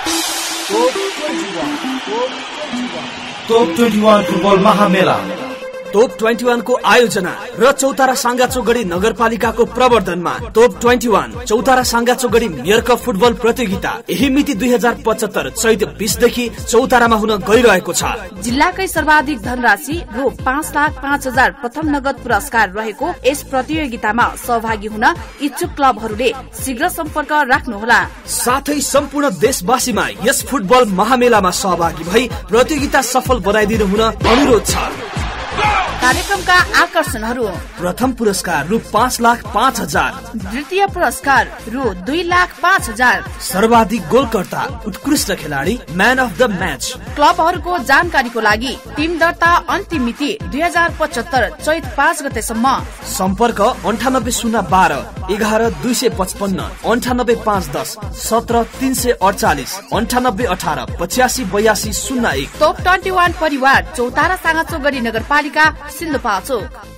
टोप 21 फुटबल महामेला टोप 21 को आयोजना र चौतारा सांगाचोकगढी नगरपालिकाको प्रवर्धनमा टोप 21 Chautara Sangachokgadhi mayor cup football प्रतियोगिता यही मिति 2075 चैत 20 देखि चौतारामा हुन गइरहेको छ। जिल्लाकै सर्वाधिक धनराशि रु 5,05,000 प्रथम नगद पुरस्कार रहेको यस प्रतियोगितामा सहभागी हुन इच्छुक क्लबहरूले शीघ्र सम्पर्क राख्नुहोला। साथै सम्पूर्ण देशवासीमा यस फुटबल महामेलामा सहभागी भई प्रतियोगिता सफल बनाइदिनु हुन अनुरोध छ। कार्यक्रमका आकर्षणहरू: प्रथम पुरस्कार रु 5,05,000, द्वितीय पुरस्कार रु 2,05,000, सर्वाधिक गोलकर्ता उत्कृष्ट खेलाडी म्यान अफ द म्याच। क्लबहरूको जानकारीको लागि टिम दर्ता अन्तिम मिति 2075 चैत 5 गतेसम्म। सम्पर्क 980212 11255 98510 17348 9818 858201। टोप 21 परिवार चौतारा सांगाचोकगढी नगरपालिका सिन्धुपाल्चोक।